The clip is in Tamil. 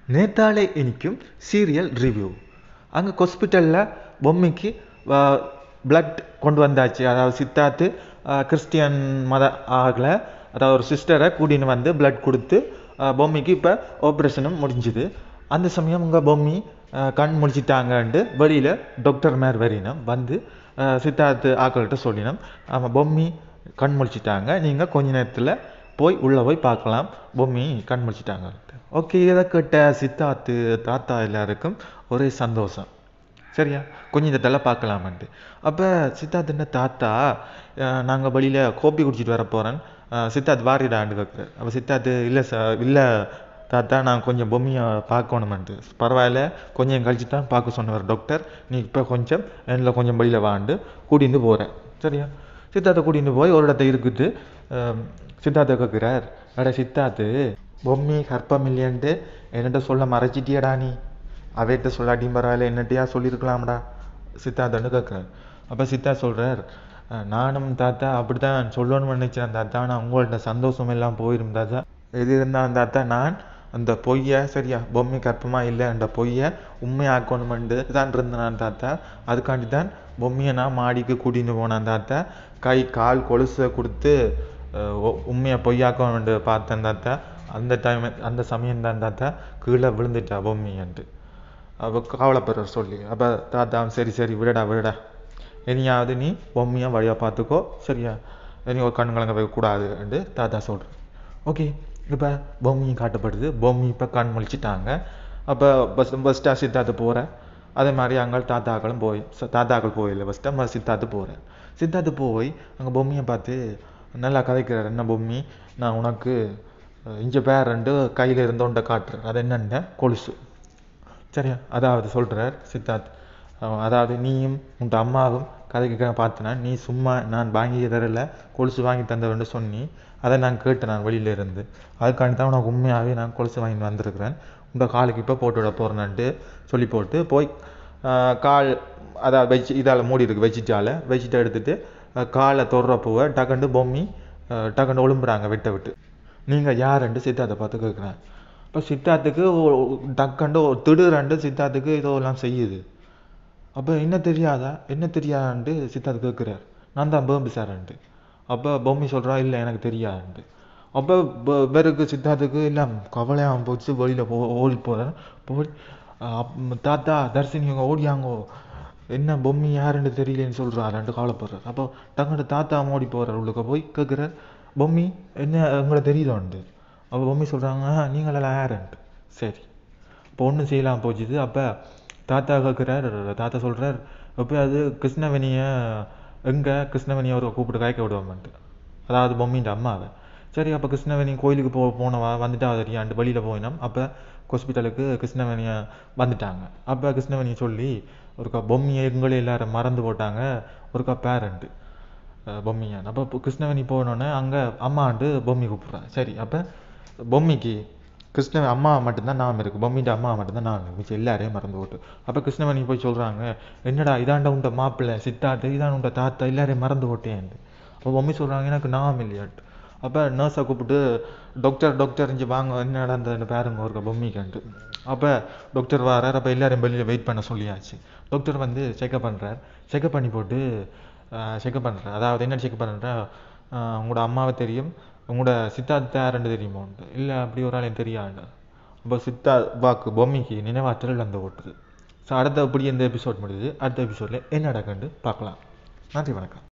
நேத்தாலே இனிக்கும் சீரியல் ரிவ்யூ. அங்கே ஹாஸ்பிட்டலில் பொம்மிக்கு பிளட் கொண்டு வந்தாச்சு. அதாவது சித்தார்த்து கிறிஸ்டியன் மத ஆகலை, அதாவது ஒரு சிஸ்டரை கூட்டின்னு வந்து பிளட் கொடுத்து பொம்மிக்கு இப்போ ஆப்ரேஷனும் முடிஞ்சுது. அந்த சமயம் உங்கள் பொம்மி கண் முடிச்சிட்டாங்கன்ட்டு வெளியில் டாக்டர் மேர் வரினோம் வந்து சித்தார்த்து ஆக்கள்கிட்ட சொல்லினோம், ஆமாம் பொம்மி கண் முடிச்சிட்டாங்க, நீங்கள் கொஞ்ச நேரத்தில் போய் உள்ளே போய் பார்க்கலாம், பொம்மி கண் முடிச்சிட்டாங்க. ஓகே, இதை கேட்ட சித்தார்த்து தாத்தா எல்லாருக்கும் ஒரே சந்தோஷம். சரியா, கொஞ்சம் இந்த தலை பார்க்கலாமன்ட்டு. அப்போ சித்தார்த்துன்ற தாத்தா, நாங்கள் வழியில் கோப்பி குடிச்சிட்டு வர போகிறேன், சித்தார்த் வாரிடான்னு கேட்குறாரு. அப்போ சித்தார்த்து, இல்லை சார், இல்லை தாத்தா, நான் கொஞ்சம் பொம்மியை பார்க்கணுமென்ட்டு. பரவாயில்ல, கொஞ்சம் கழிச்சு தான் பார்க்க சொன்னவர் டாக்டர், நீ இப்போ கொஞ்சம் என்னில் கொஞ்சம் வழியில் வாண்டு கூட்டிகிட்டு போகிறேன். சரியா, சித்தார்த்தை கூட்டிகிட்டு போய் ஒரு இடத்த இருக்குது. சித்தார்த்தை கேட்குறார், அட சித்தார்த்து, பொம்மி கற்பம் இல்லையன்ட்டு என்னட்ட சொல்ல மறைச்சிட்டியடா, நீ அவைகிட்ட சொல்லாட்டியும் பரவாயில்ல, என்னட்டையா சொல்லியிருக்கலாம்டா சித்தார்த்தன்னு கேட்குறாரு. அப்போ சித்தார்த் சொல்கிறார், நானும் தாத்தா அப்படி தான் சொல்லணும்னு நினச்சேன் தாத்தா, நான் உங்கள்கிட்ட சந்தோஷம் எல்லாம் போயிடும் தாத்தா. எது இருந்தாலும் தாத்தா, நான் அந்த பொய்யை, சரியா, பொம்மி கற்பமாக இல்லை அந்த பொய்யை உண்மையாக்கணுமெண்டு தான் இருந்தேன் தாத்தா. அதுக்காண்டி தான் பொம்மியை நான் மாடிக்கு கூட்டின்னு போனேன் தாத்தா. கை கால் கொலுசை கொடுத்து உண்மையை பொய்யாக்கணுமெண்டு பார்த்தேன் தாத்தா. அந்த சமயம்தான் தாத்தா கீழே விழுந்துட்டா பொம்மின்ட்டு. அப்போ கவலைப்படுற சொல்லி, அப்போ தாத்தா, சரி சரி விடடா, இனியாவது நீ பொம்மியை வழியாக பார்த்துக்கோ, சரியா, இனி ஒரு கண்கலங்க வைக்கக்கூடாதுன்ட்டு தாத்தா சொல்கிறேன். ஓகே, இப்போ பொம்மியும் காட்டப்படுது. பொம்மி இப்போ கண் முழிச்சிட்டாங்க. அப்போ ஃபஸ்ட்டாக சித்தார்த்து போகிறேன். அதே மாதிரி அங்கே தாத்தாக்கள் போயில்லை, ஃபஸ்ட்டாக சித்தார்த்து போகிறேன். சித்தார்த்து போய் அங்கே பொம்மியை பார்த்து நல்லா கதைக்கிறார். என்ன பொம்மி, நான் உனக்கு இங்கே பேர் ரெண்டு கையில் இருந்தோண்ட காட்டுறேன், அது என்னென்ன கொலுசு. சரியா, அதாவது சொல்கிறார் சித்தார்த், அதாவது நீயும் உன் அம்மாவும் கதைக்க பார்த்தனா, நீ சும்மா நான் வாங்கி தரல, கொலுசு வாங்கி தந்தவன்னு சொன்னி, அதை நான் கேட்டேன் நான் வெளியில இருந்து. அதுக்காண்டி தான் உனக்கு உண்மையாகவே நான் கொலுசு வாங்கிட்டு வந்திருக்கிறேன், உங்கள் காலுக்கு இப்போ போட்டு விட போகிறேன்ட்டு சொல்லி போட்டு போய் கால் அதாவது இதால் மூடி இருக்கு வச்சுட்டு எடுத்துகிட்டு காலை தொடுறப்போவை டக்குண்டு பொம்மி டக்குண்டு ஒழும்புறாங்க விட்டு. நீங்கள் யாருன்ட்டு சித்தார்த்தை பார்த்து கேட்குறேன். இப்போ சித்தார்த்துக்கு டக்குண்டு திடீரெண்டு சித்தார்த்துக்கு இதோ எல்லாம் செய்யுது. அப்போ என்ன தெரியாதான்ட்டு சித்தார்த்து கேட்குறார். நான் தான் பொம்மி சார்ன்ட்டு. அப்போ பொம்மி சொல்கிறா, இல்லை எனக்கு தெரியாதுன்ட்டு. அப்போ வேறுக்கு சித்தார்த்துக்கு எல்லாம் கவலையாக போச்சு. வெளியில் ஓடி போகிறேன். போய் தாத்தா தர்ஷினி அவங்க ஓடியாங்கோ, என்ன பொம்மி யாருன்னு தெரியலேன்னு சொல்கிறாருன்ட்டு கவலைப்படுறார். அப்போ டக்குண்டு தாத்தா ஓடி போகிறார். உள்ளுக்க போய் கேட்குறார், பொம்மி என்ன எங்களை தெரியுதோன்ட்டு. அப்போ பொம்மி சொல்கிறாங்க, நீங்களெல்லாம் யாருன்ட்டு. சரி, இப்போ ஒன்றும் செய்யலாம் போச்சுது. அப்போ தாத்தா கேட்குறார். தாத்தா சொல்கிறார், இப்போ அது கிருஷ்ணவேணியை கிருஷ்ணவேணியை ஒரு கூப்பிட்டு காய்க்க விடுவோம்ட்டு, அதாவது பொம்மின்ற அம்மாவை. சரி, அப்போ கிருஷ்ணவேணி கோயிலுக்கு போனவா வந்துட்டா தெரியாண்டு வெளியில் போயினோம். அப்போ ஹாஸ்பிட்டலுக்கு கிருஷ்ணவேணியை வந்துட்டாங்க. அப்போ கிருஷ்ணவேணியை சொல்லி ஒருக்கா பொம்மியை எங்களே எல்லாரும் மறந்து போட்டாங்க, ஒருக்கா பேரண்ட்டு பொம்மியான். அப்போ கிருஷ்ணவேணி போனோன்னே அங்கே அம்மாண்டு பொம்மி கூப்பிட்றான். சரி, அப்போ பொம்மிக்கு அம்மா மட்டும்தான் நாம் இருக்குது, பொம்மின்ற அம்மா மட்டும்தான் நாம் இருக்குது, மிச்சம் எல்லாரையும் மறந்து போட்டு. அப்போ கிருஷ்ணவேணி போய் சொல்கிறாங்க, என்னடா இதாண்ட உண்ட மாப்பிள்ளை சித்தார்த்து, இதான் உண்ட தாத்தா, எல்லாரையும் மறந்து போட்டேன்ட்டு. அப்போ பொம்மி சொல்கிறாங்க, எனக்கு நாம் இல்லையாட்டு. அப்போ நர்ஸை கூப்பிட்டு, டாக்டர் இங்கே வாங்க, என்ன நடந்ததுன்னு பாருங்க ஒரு பொம்மிக்கான்ட்டு. அப்போ டாக்டர் வரார். அப்போ எல்லாரையும் வெளியில் வெயிட் பண்ண சொல்லியாச்சு. டாக்டர் வந்து செக்அப் பண்ணி போட்டு அதாவது என்ன செக் பண்ணுறா, உங்களோட அம்மாவை தெரியும், உங்களோட சித்தார்த்த ரெண்டு தெரியுமோன்ட்டு. இல்லை அப்படி ஒரு ஆளையும் தெரியாது. அப்போ வாக்கு பொம்மிக்கு நினைவாற்றல் வந்து ஓட்டுது. ஸோ அடுத்த இப்படி இந்த எபிசோட் முடியுது. அடுத்த எபிசோடில் என்ன நடக்குன்னு பார்க்கலாம். நன்றி, வணக்கம்.